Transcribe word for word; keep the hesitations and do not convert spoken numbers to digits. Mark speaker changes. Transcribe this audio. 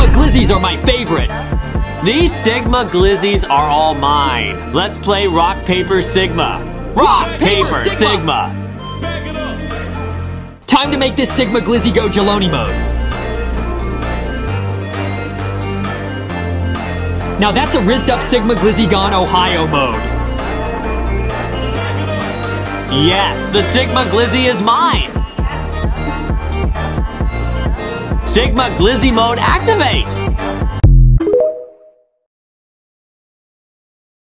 Speaker 1: Sigma Glizzies are my favorite.
Speaker 2: These Sigma Glizzies are all mine. Let's play Rock, Paper, Sigma. Rock, Paper,
Speaker 1: Paper,
Speaker 2: Sigma.
Speaker 1: Sigma. Time to make this Sigma Glizzy go Jeloni mode. Now that's a rizzed up Sigma Glizzy gone Ohio mode.
Speaker 2: Yes, the Sigma Glizzy is mine. Sigma Glizzy mode activate.